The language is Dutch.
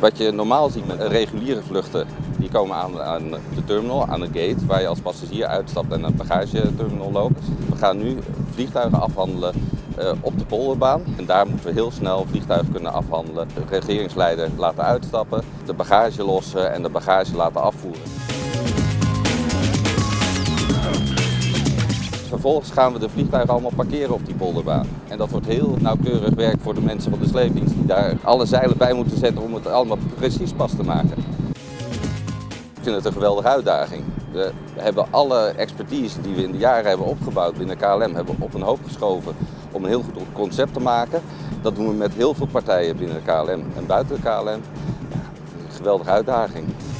Wat je normaal ziet met reguliere vluchten, die komen aan de terminal, aan de gate, waar je als passagier uitstapt en naar de bagageterminal loopt. We gaan nu vliegtuigen afhandelen op de polderbaan. En daar moeten we heel snel vliegtuigen kunnen afhandelen. De regeringsleider laten uitstappen, de bagage lossen en de bagage laten afvoeren. Vervolgens gaan we de vliegtuigen allemaal parkeren op die polderbaan. En dat wordt heel nauwkeurig werk voor de mensen van de sleepdienst die daar alle zeilen bij moeten zetten om het allemaal precies pas te maken. Ik vind het een geweldige uitdaging. We hebben alle expertise die we in de jaren hebben opgebouwd binnen KLM hebben op een hoop geschoven om een heel goed concept te maken. Dat doen we met heel veel partijen binnen de KLM en buiten de KLM. Ja, een geweldige uitdaging.